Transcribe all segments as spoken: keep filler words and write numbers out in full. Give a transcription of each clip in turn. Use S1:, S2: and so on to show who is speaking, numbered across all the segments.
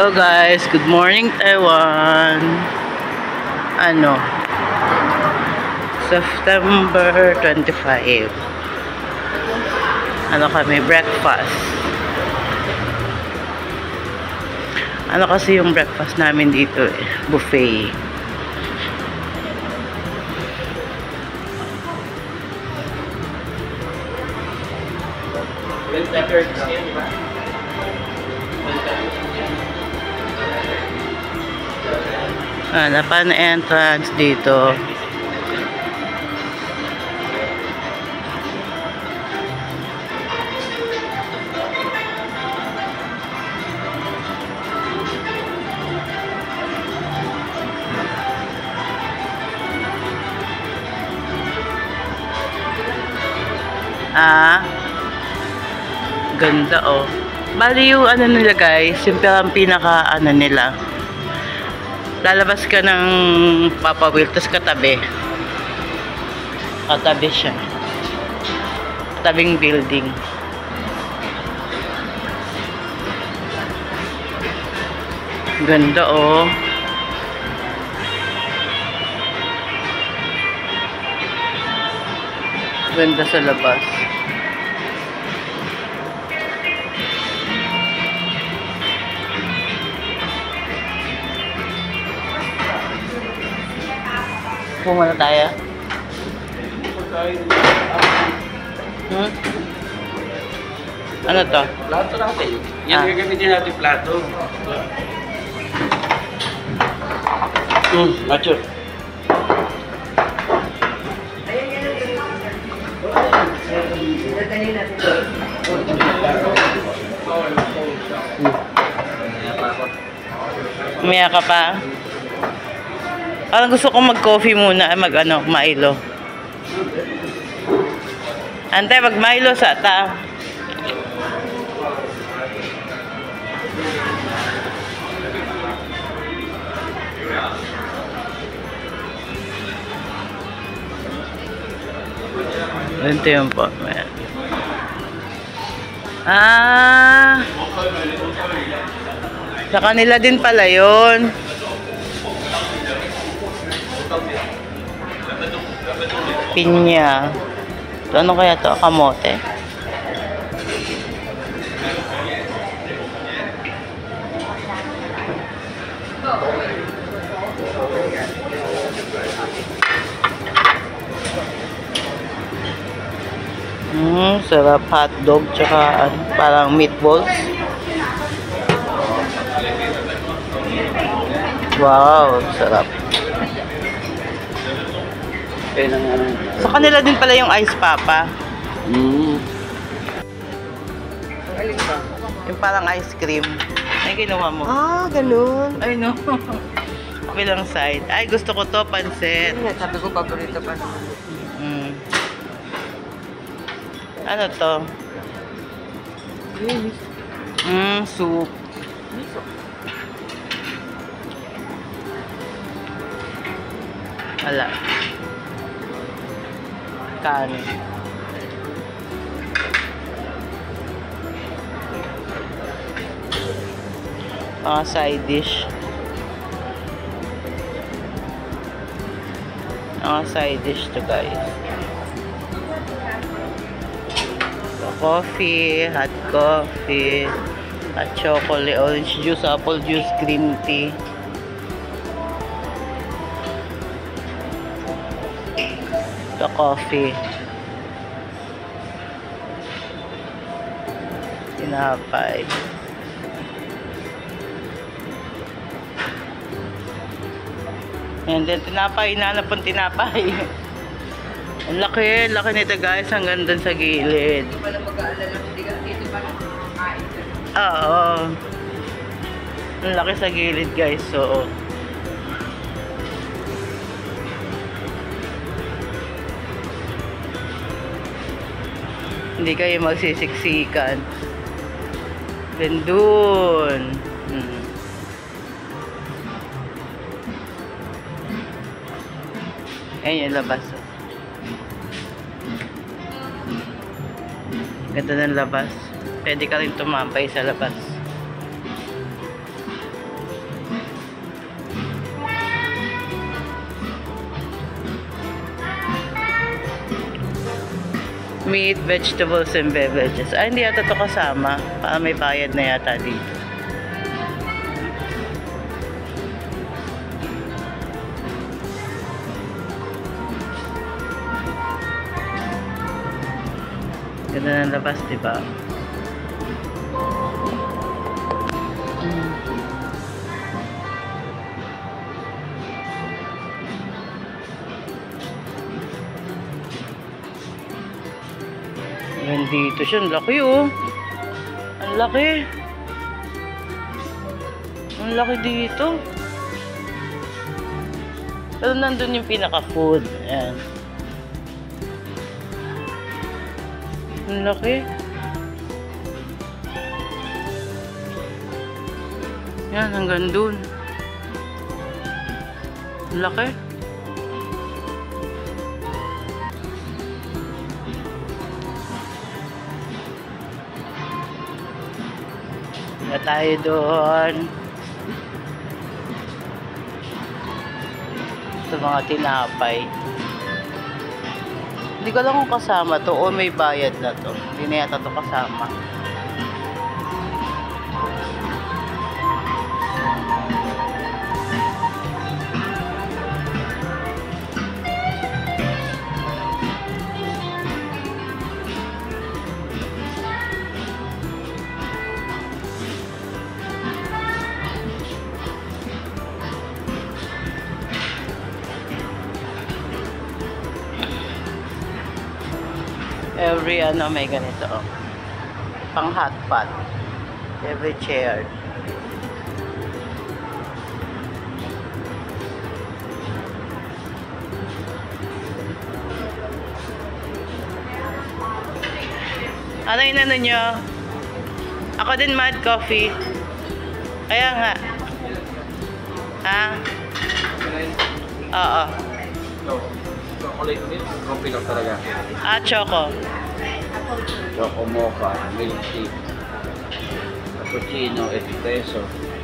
S1: Hello guys, good morning Taiwan. Ano? September twenty-five. Ano kami, breakfast. Ano kasi yung breakfast namin dito eh, buffet. Ah, napan entrance dito. Ah, ganda oh. Bali yung ano nila guys, yung parang pinaka ano nila. Lalabas ka ng Papa Will, tapos katabi. Katabi siya. Katabing building. Ganda oh. Ganda sa labas. Pumana tayo. Hmm? Ano to?
S2: Plato natin. Yan
S1: Ah.
S2: gagamitin natin plato. Hmm, macho.
S1: Umiyak ka pa? Parang gusto kong mag-coffee muna, mag ano, Milo. Ante, mag Milo sa ta. Ito yung po. Ah, sa kanila din pala yun. Pinya. So, ano kaya to? Kamote? Hmm, sarap hotdog tsaka ano, parang meatballs. Wow, sarap.
S2: Eh, nang ano.
S1: Sa kanila din pala yung ice papa.
S2: Hmm.
S1: Yung parang ice cream. Ay, ginawa mo.
S3: Ah, ganun.
S1: Ay, no. Bilang side. Ay, gusto ko to, pansit.
S3: Yan, sabi ko, paborito pa.
S1: Mm. Ano to? Mm, soup. Wala. Kanin. Mga side dish. Mga side dish to guys. So, coffee, hot coffee, hot chocolate, orange juice, apple juice, green tea. The coffee. Tinapay. And then tinapay, hinanap ang tinapay. Ang laki, laki nito guys, hanggang dun sa gilid.
S3: Hindi pala mag-aalala mo, dito pala makakain.
S1: Oo. Ang laki sa gilid guys, so hindi kayo magsisiksikan. Then dun. Hmm. Ayan yung labas. Ganda ng labas. Pwede ka rin tumambay sa labas. Meat, vegetables, and beverages. Ay, hindi yata ito kasama. Para may bayad na yata dito. Ganda ng labas, diba? Mm. Nandito siya. Ang laki, oh. Ang laki. Ang laki dito. Pero nandun yung pinaka-food. Ayan. Ang laki. Yan, hanggang dun. Ang laki. Na tayo doon. Sa mga tinapay. Hindi ko lang kung kasama to o may bayad na to. Hindi na yata to kasama. Every ano may ganito, oh. Pang hot pot. Every chair. Ano yung ano nyo? Ako din mad coffee. Kaya nga. Ha? Oo.
S2: Chocolate milk, coffee lang talaga.
S1: Ah, choco.
S2: Choco mocha, milk tea, cappuccino, espresso.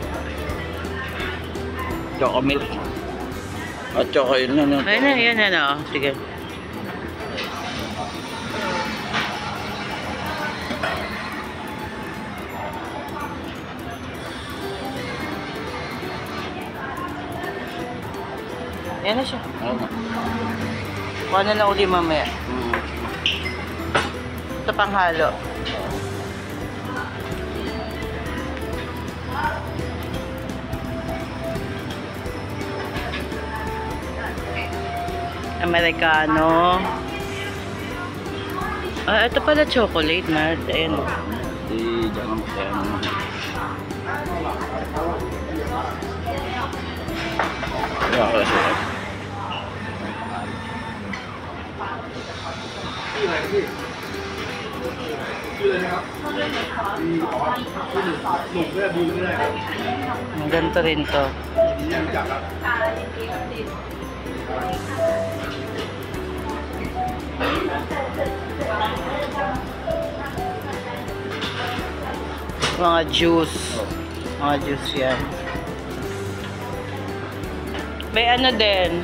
S2: Choco milk. At choco yun na.
S1: Ayun na, yan na, oh. Sige. Yan na siya.
S2: Oo nga.
S1: Kuha na lang uli mamaya.
S2: Mm.
S1: Ito pang halo. Americano. Ah, ito pala chocolate, Mart. Ayan.
S2: Di, dyan ang kaya naman. Kaya ako kasi.
S1: Ang ganito rin to. Mga juice. Mga juice yan. May ano din.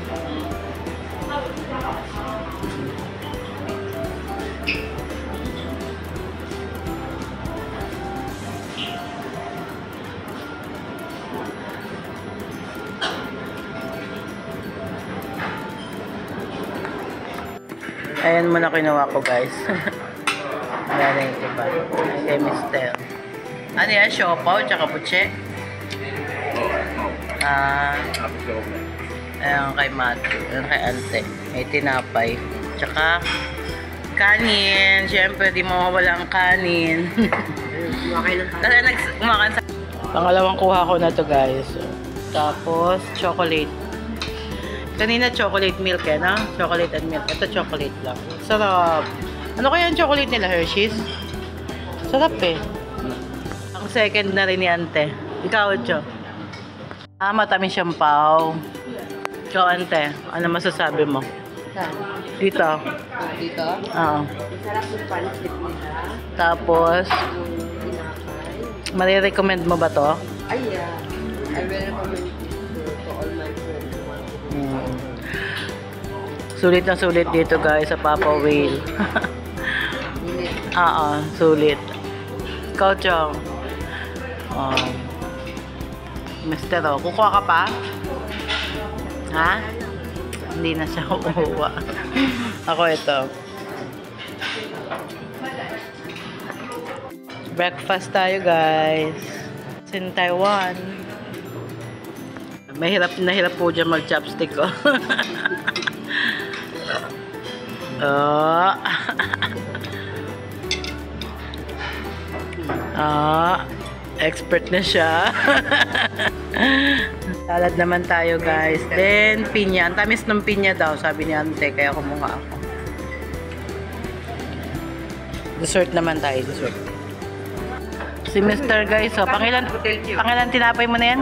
S1: Ayan muna kinuha ko, guys. Ayan na yung iba. Kay Mister. Ano yan? Siopaw tsaka butche? Ah, ayan kay Matthew. Ayan kay Ante. May tinapay. Tsaka kanin. Siyempre, di mawawala ang kanin. Kasi nag-umakan sa... Pangalawang kuha ko na to, guys. Tapos, chocolate. Kanina chocolate milk eh, no? Chocolate and milk. Ito chocolate lang. Sarap. Ano kaya ang chocolate nila, Hershey's? Sarap eh. Ang second na rin ni Ante. Ikaw, Cho. Ah, matamis siyang pao. Ikaw, Ante. Ano masasabi mo? Dito.
S3: Dito?
S1: Oo.
S3: Sarap yung pancit nila.
S1: Tapos, marirecommend mo ba to?
S3: Ay, yeah. I will recommend it to all my friends.
S1: Hmm. Sulit na sulit dito, guys, sa Papa Whale. Oo, sulit. Ikaw, Chong. Oh. Mister, oh. Kukuha ka pa? Ha? Hindi na siya kukuha. Ako ito. Breakfast tayo, guys. In Taiwan. Mahirap na hirap po dyan mag-chopstick ko. Oh. Ah, expert na siya. Salad naman tayo, guys. Then, pinya. Ang tamis ng pinya daw, sabi ni Ante. Kaya kumuha ako. Dessert naman tayo, dessert. Si Mister guys, so, pangilan, pangilan tinapay mo na yan?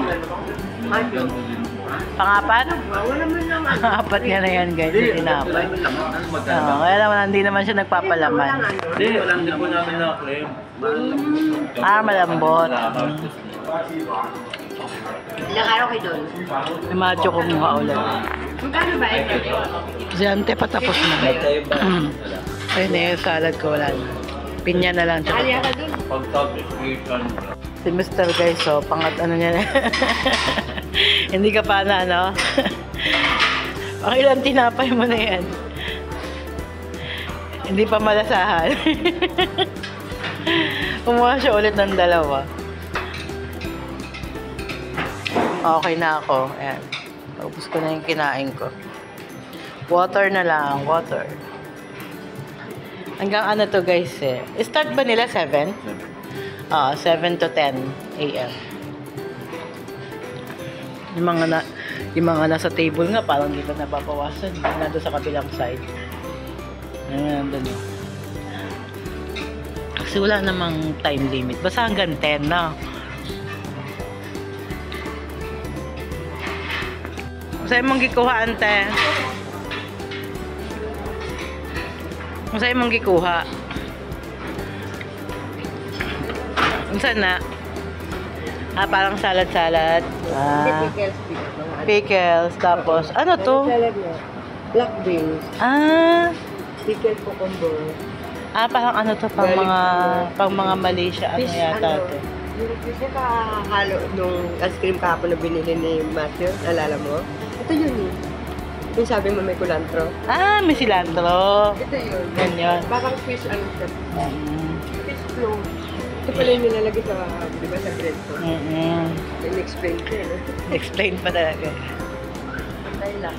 S1: Pangapat? Apat nga na yan, guys, yung tinapay. Oh, kaya naman, hindi naman siya nagpapalaman.
S2: Hindi, hindi po namin na-claim.
S1: Ah, malambot.
S3: Ilang araw kayo doon?
S1: May macho ko mukha ulit.
S3: Magkano ba ito?
S1: Si Ante patapos na. Ayun na yung salad ko, wala na. Pinya na lang.
S3: Ali ka doon?
S2: Pag-subscription.
S1: Si Mister guys, so, pangat ano niya na. Hindi ka pa na, ano? Pakilang tinapay mo na yan. Hindi pa malasahan. Kumuha siya ulit ng dalawa. Okay na ako. Ayan. Tapos ko na yung kinain ko. Water na lang. Water. Hanggang ano to guys eh. Start ba nila seven? Ah, seven to ten a m Yung mga na, yung mga nasa table nga parang di pa nababawasan. Nandun sa kabilang side. Ayan, nandun yun. Kasi wala namang time limit. Basta hanggang ten na. Sa'yo mong gikuha, Ante? Sa'yo mong gikuha? Saan na? Ah, parang salad-salad. Ah,
S3: Pickles.
S1: pickles. Tapos, ano to?
S3: Salad na. Black beans.
S1: Ah,
S3: Pickle cucumber.
S1: ah, parang ano to? Pang
S3: Garlic.
S1: mga, pang mga Malaysia. Ano
S3: Fish,
S1: yata
S3: ano,
S1: to?
S3: Yung fish na kahalo nung ice cream kahapon na binili ni Matthew. Nalala mo? Ito yun eh. Yung sabi mo may kulantro.
S1: Ah, may cilantro.
S3: Ito yun.
S1: Ganyan.
S3: Parang fish ano siya.
S1: Mm-mm.
S3: Fish float. Ito pala yung nilalagay sa, di ba, sa bread ko.
S1: Mm-mm.
S3: In-explain ko eh. no?
S1: Explain pa talaga.
S3: Pantay lang.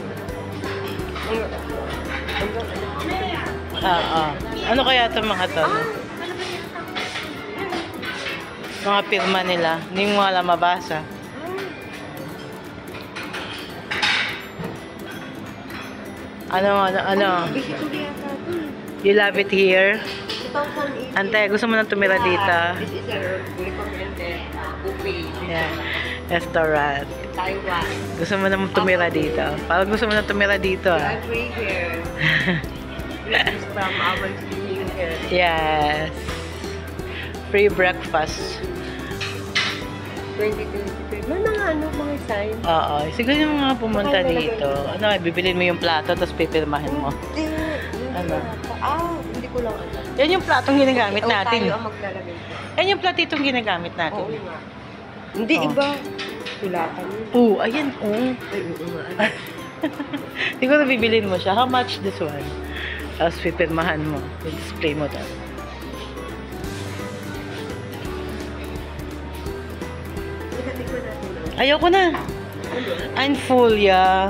S1: Oo. Ano kaya itong mga to? Mga pirma nila. Hindi mo alam mabasa. Ano, ano, ano? You love it here? Ante, gusto mo nang tumira dito?
S3: This is a recommended uh, buffet.
S1: Yeah. Restaurant.
S3: Taiwan.
S1: Gusto mo naman tumira dito? Parang gusto mo nang tumira dito ah.
S3: I'm free here. This is from our living here.
S1: Yes. Free breakfast.
S3: twenty twenty-three. May mga ano, mga sign.
S1: Oo. Siguro yung mga pumunta dito. Ano, bibilin mo yung plato tapos pipirmahin mo.
S3: Hindi.
S1: Ano?
S3: Ah, hindi ko lang alam.
S1: Yan yung platong ginagamit
S3: O,
S1: natin.
S3: tayo ang maglalagay ko.
S1: Yan yung platitong ginagamit natin.
S3: Oo nga. Hindi,
S1: Oh.
S3: iba. Tulatan yun.
S1: Oo, ayan. Oo.
S3: Ay, oo nga.
S1: Siguro bibilin mo siya. How much this one? Tapos pipirmahan mo. I-display mo to.
S3: Ikatikman natin. no?
S1: Ayoko na. I'm full, yeah.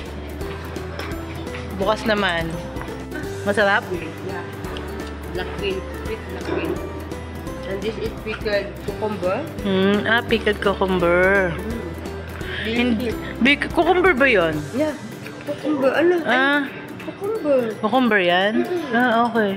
S1: Bukas naman. Masarap?
S3: Yeah. Black bean. Sweet black bean. And this is pickled cucumber.
S1: Hmm, ah, pickled cucumber. Hindi. Big cucumber ba yun?
S3: Yeah. Cucumber. Ano? Ay,
S1: Ah,
S3: cucumber.
S1: cucumber yan? Ah, okay.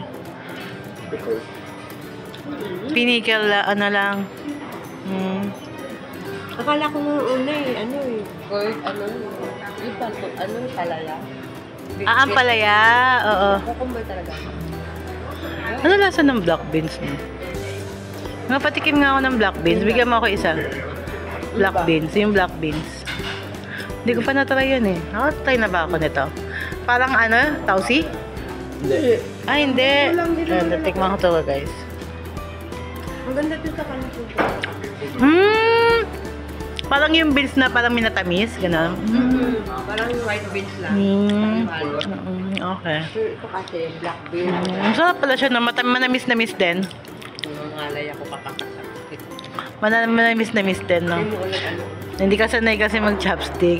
S1: Pinikel, la- ano lang. Hmm.
S3: Akala ko nung una eh, ano eh, gold, ano, yung panto, ano, palaya.
S1: Ah, ang palaya. Oo.
S3: Cucumber talaga.
S1: Ano lasa ng black beans mo? Nga, patikim nga ako ng black beans. Bigyan mo ako isa. Black beans. Yung black beans. Hindi ko pa na-try yan eh. Nakatry na ba ako nito? Parang ano? Tausi?
S2: Hindi.
S1: Ah, hindi.
S3: Walang nila-
S1: Ayan, tikman ko to guys.
S3: Ang ganda din sa kanin ko.
S1: Hmm! Parang yung beans na parang minatamis, gano'n.
S3: Mm. Parang white beans lang.
S1: Hmm.
S3: Halo.
S1: Mm, okay.
S3: So, ito kasi black beans.
S1: Mm, sarap pala siya, no? Matam manamis-namis din.
S3: Yung ngalay ako kakakasakit.
S1: Mana manamis-namis din, no?
S3: Hindi mo ulit ano.
S1: Hindi ka sanay kasi mag-chopstick.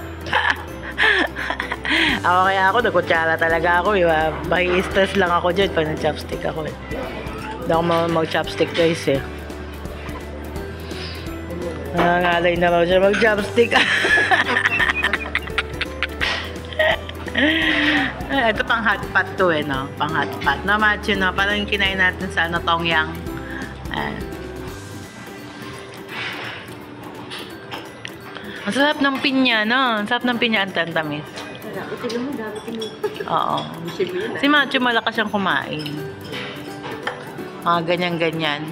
S1: Ako kaya ako, nagkutsara talaga ako. Diba? Bahi stress lang ako dyan pag nag-chopstick ako. Eh. Hindi ako mag-chopstick guys eh. Nangangalay na raw siya mag-chopstick. Ito pang hot pot to eh, no? Pang hot pot. No, Matthew, no? Parang yung kinain natin sa ano, tongyang. Ayan. Ang sarap ng pinya, no? Ang sarap ng pinya ang tantamis.
S3: Sarap. Ito mo, dami tinutulog.
S1: Oo. Si Matthew malakas siyang kumain. Mga ganyan-ganyan.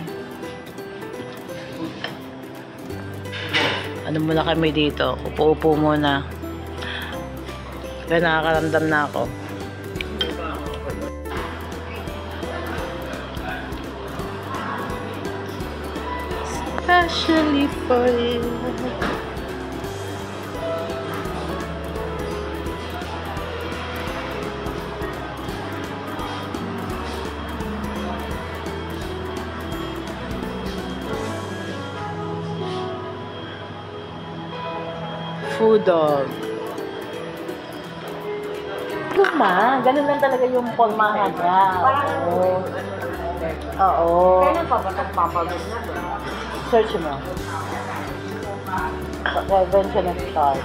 S1: Ano muna kami dito? Upo-upo muna. Kaya nakakaramdam na ako. Especially for you. Food dog. Luma, ganun lang talaga yung formahan niya. Oo. Oo.
S3: Kailan pa ba nagpapagod na ba?
S1: Search mo. Kailan siya nag-start.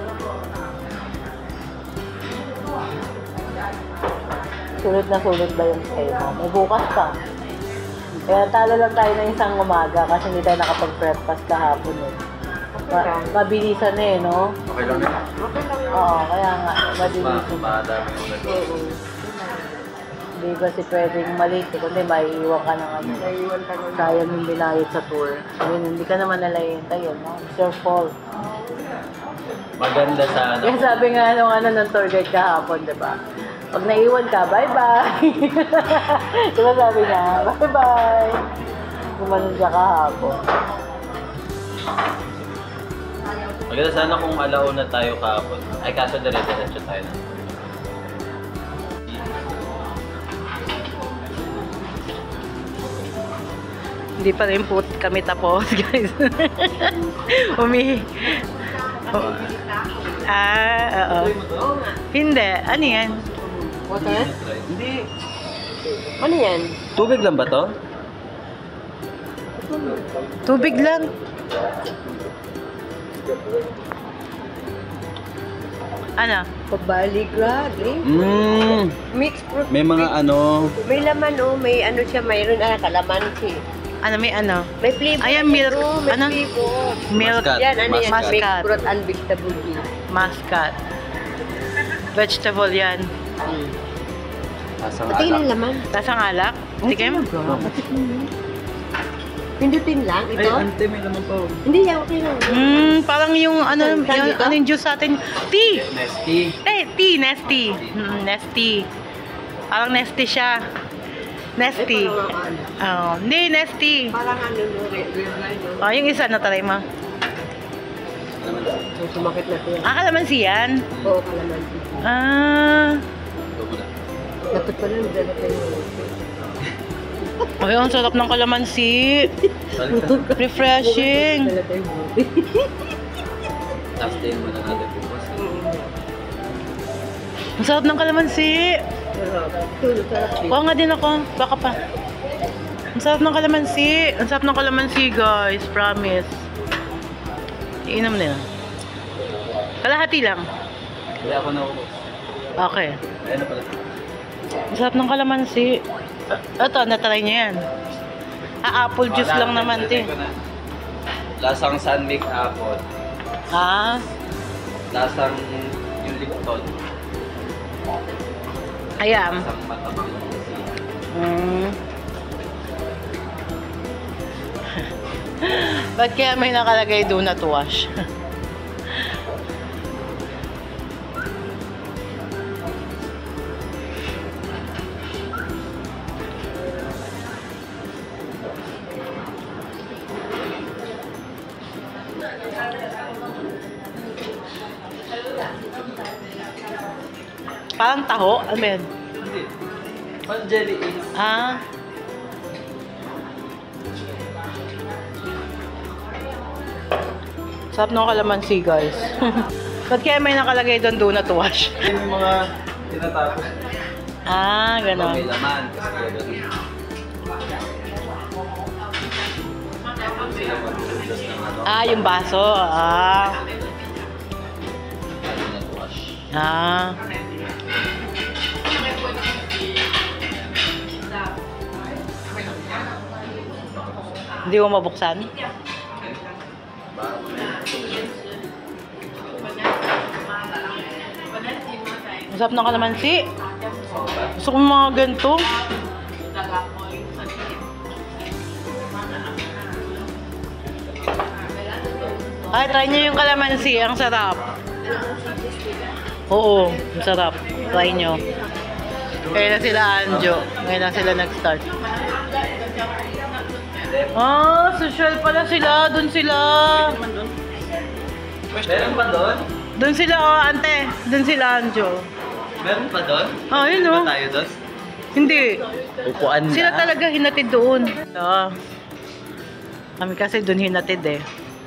S1: Sulit na sulit ba yung stay mo? May bukas pa. Kaya talo lang tayo na isang umaga kasi hindi tayo nakapag-breakfast kahapon eh. Ma mabilisan na eh, no?
S2: Okay lang yun.
S3: Okay lang yun.
S1: Oo, kaya nga, mabilisan.
S2: Madami yung nag-
S3: Oo.
S1: Hindi kasi pwedeng malate, kundi maiiwan ka ng ano.
S3: Naiwan ka nun.
S1: Sayang yung binayad sa tour. Ayun, hindi ka naman nalayintay yun, no? It's your fault.
S2: Maganda sa ano.
S1: Kaya sabi nga nung ano ng tour guide kahapon, di ba? Pag naiwan ka, bye-bye! Di ba sabi niya, bye-bye! Gumanon siya kahapon.
S2: Maganda sana kung alauna tayo kahapon. Ay, kaso dire-diretso tayo na.
S1: Hindi pa rin po kami tapos, guys. Umi... Oh. Ah, oo.
S3: Oo nga.
S1: Hindi. Ano yan?
S3: Water?
S2: Hindi.
S3: Ano yan?
S2: Tubig lang ba to?
S1: Tubig lang. Ano?
S3: Pabali, grabe.
S2: Mmm.
S3: Mixed fruit.
S2: May mga ano.
S3: May laman oh, may ano siya, mayroon ah, kalamansi.
S1: Ano, may ano?
S3: May flavor.
S1: Ayan, milk.
S3: ito, may
S1: Ano?
S3: flavor.
S1: Milk.
S2: Muscat.
S3: Yan, ano yan?
S2: Muscat.
S3: Mixed
S1: Muscat.
S3: fruit and vegetable tea.
S1: Muscat. Vegetable yan.
S3: Hmm.
S2: Asang
S3: Patingin ang
S2: alak.
S3: laman.
S1: Lasang alak? Tikim?
S3: Pindutin lang, ito?
S2: ante, may naman po.
S3: Hindi, yan, okay lang.
S1: Hmm, parang yung ano,
S3: Saan- saan
S1: yung,
S3: dito?
S1: ano yung juice sa atin? Tea!
S2: Nesty.
S1: Eh, tea, nesty. Hmm, nesty. Parang nesty siya. Nesty.
S3: Ay, parang ano.
S1: Oh, hindi, nesty.
S3: Parang ano, no, re- real line, no?
S1: Oh, yung isa na try mo.
S3: So, sumakit na ito.
S1: Ah, kalamansi yan?
S3: Oo, kalamansi.
S1: Ah.
S2: Ito mo na.
S3: Dapat pala, dala tayo.
S1: Ay, ang sarap ng kalamansi.
S2: Balik
S1: Refreshing.
S3: Dala tayo.
S2: Tapos din mo na natin bukas.
S1: Ang sarap ng kalamansi.
S3: Sarap. Tulog, sarap.
S1: Kuha nga din ako. Baka pa. Ang sarap ng kalamansi. Ang sarap ng kalamansi, guys. Promise. Iinom nila. Kalahati lang.
S2: Hindi ako na ubos.
S1: Okay.
S2: Ayan na pala.
S1: Ang sarap ng kalamansi. Ito, natry niya yan. Ah, apple juice lang naman, te.
S2: Lasang sunmix apple.
S1: Ah,
S2: Lasang yung lipton.
S1: ayam.
S2: Lasang matabang.
S1: Mm. Ba't kaya may nakalagay do not wash? Parang taho? Ano yan?
S2: Hindi. Pan jelly is...
S1: Ah. Sarap ng kalamansi, guys. Ba't kaya may nakalagay doon donut wash?
S2: Yan yung mga tinatapos.
S1: Ah,
S2: May
S1: gano'n.
S2: laman. Kasi gano'n. Sila magbubudas ng ano.
S1: Ah, yung baso. Ah.
S2: Donut wash.
S1: Ah. Hindi mo mabuksan? Masarap ng kalamansi. Gusto ko mga ganito. Ay, try niyo yung kalamansi. Ang sarap. Oo, ang sarap. Try nyo. Kaya na sila Anjo. Ngayon na sila nag-start. Ah, social pala sila. Doon sila.
S2: Meron pa doon?
S1: Doon sila, oh, ante. Doon sila Anjo.
S2: Meron pa doon?
S1: Oh, yun,
S2: Di
S1: oh.
S2: ba tayo doon?
S1: Hindi.
S2: Upuan na.
S1: Sila talaga hinatid doon. Oo. Kami kasi doon hinatid eh.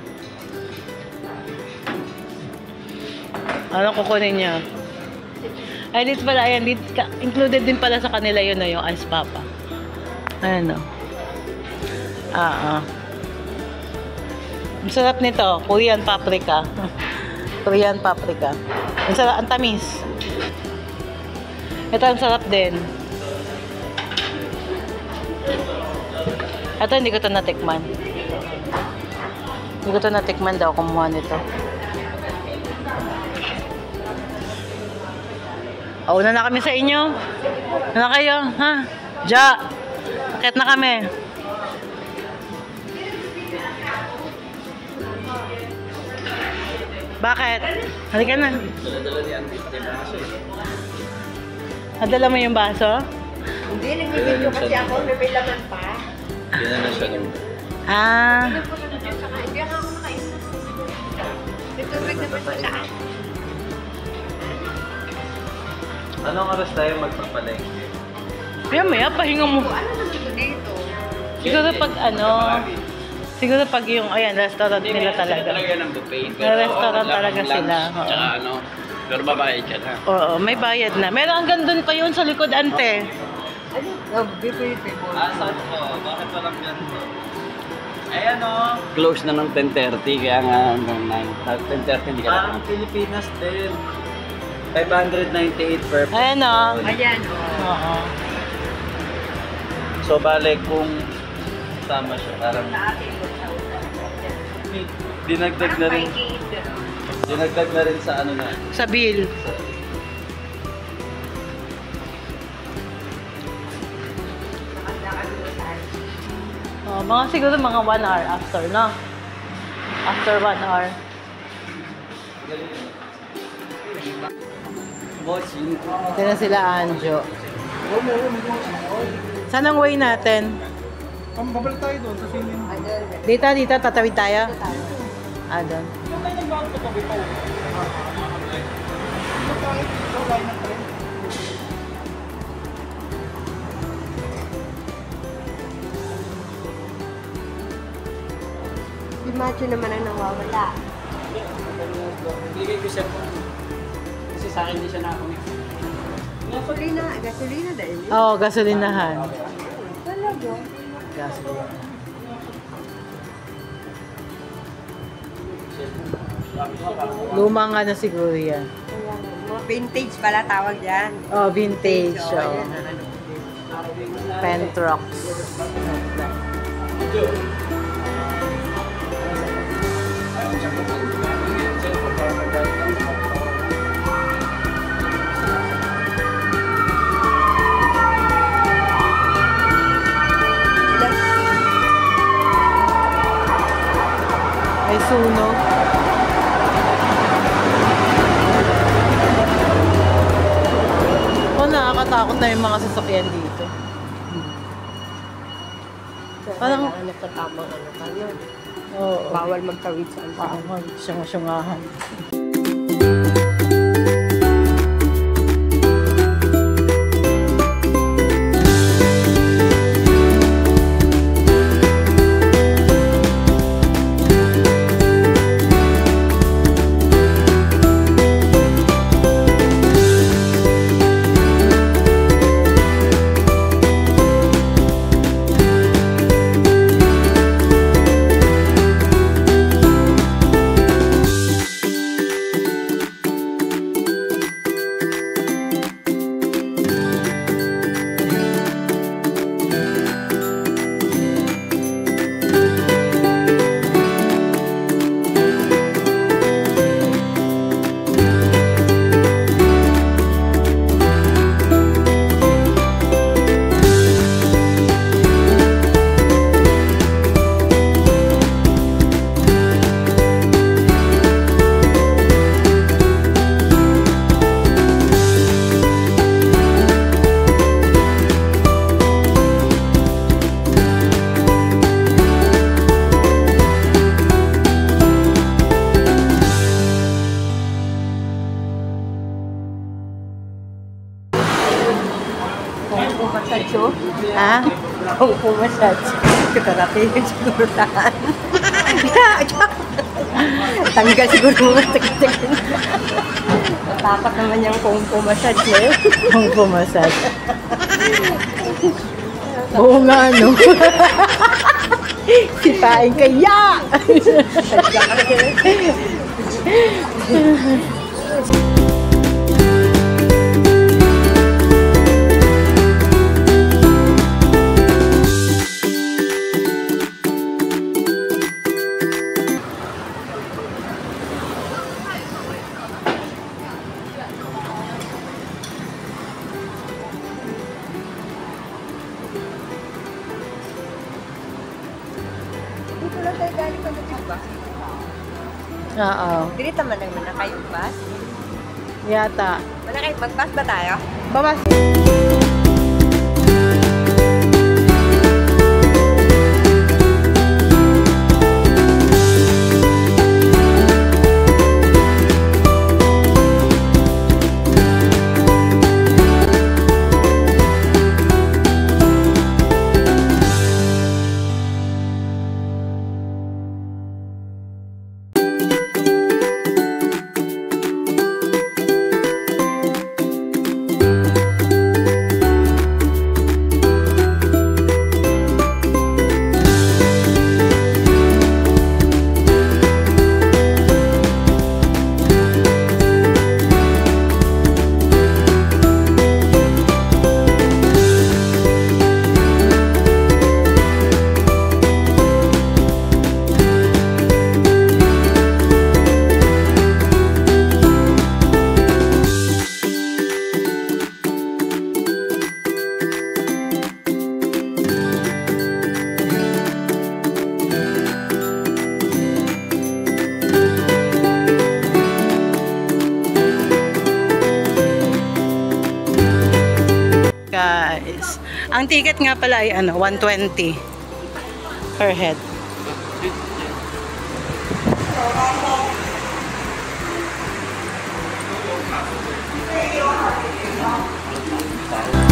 S1: Anong kukunin niya? Ay, dito pala, ayan, dito, ka- included din pala sa kanila yun, no, yung ice papa. Ayan, no. Ah, ah. Ang sarap nito, Korean paprika. Korean paprika. Ang sarap, ang tamis. Ito, ang sarap din. Ito, hindi ko ito natikman. Hindi ko ito natikman daw, kumuha nito. Oh, una na kami sa inyo. Ano na kayo? Ha? Ja! Akit na kami. Bakit? Halika na. Nadala mo yung baso?
S3: Hindi, nagbibidyo kasi ako, may laman pa.
S2: Yan na siya nung...
S1: Ah.
S3: Hindi ako makainom. May tubig naman sa saan.
S2: Anong oras tayo magpapalengke?
S1: Kaya maya, pahinga mo.
S3: Ano naman dito?
S1: Siguro pag ano, siguro pag yung, ayan, restaurant nila talaga.
S4: talaga ng buffet.
S1: May restaurant talaga sila. Oo.
S4: Tsaka ano, pero babayad ka na.
S1: Oo, may bayad na. Meron hanggang doon pa yun sa likod, ante.
S3: Ano? Oh, before table.
S2: Ah, saan ko? Bakit walang ganito? Ayan o.
S4: Close na ng ten thirty, kaya nga hanggang nine. ten thirty hindi ka
S2: Parang
S4: na.
S2: Pilipinas din. five ninety-eight per
S1: Ayan o.
S3: Ayan, oh.
S1: Oo.
S2: So, bale kung tama siya, parang dinagdag na rin. Dinagdag na rin sa ano na.
S1: Sa bill. Oh, mga siguro mga one hour after, no? After one hour.
S4: Bossing.
S1: Ito na sila, Anjo. Saan ang way natin?
S5: Babalik tayo doon sa sinin.
S1: Dito, dito, tatawid tayo? Ah, doon.
S3: Si Macho naman ang nawawala.
S4: Bigay ko siya po. Kasi sa akin hindi siya nakakunik.
S3: Gasolina, gasolina dahil.
S1: Oo, oh, gasolinahan.
S3: Talaga?
S1: Gasolina. Lumang ano siguro yan.
S3: Mga vintage pala tawag yan.
S1: Oh, vintage.
S3: Oh,
S1: Oh.
S3: ayan, ano.
S1: Pentrox. May sunog. Oh, nakakatakot na yung mga sasakyan dito. Parang-
S3: Parang nagtatamang ano ka nun.
S1: Oo.
S3: Bawal magtawid sa ano.
S1: Parang syunga-syungahan. Ha?
S3: Kung pumassage, therapy yun siguro saan. Tanggal siguro mga sakit-sakit. Natakot naman yung kung pumassage na yun.
S1: Kung pumasad. Oo nga, no? Sipain kaya!
S3: Dito lang tayo galing pa na ba?
S1: Oo.
S3: Dito man naman na kayong bus.
S1: Yata.
S3: Wala kayo, mag-bus ba tayo?
S1: Babas. Guys, ang ticket nga pala ay ano, one twenty per head.
S2: Tayo.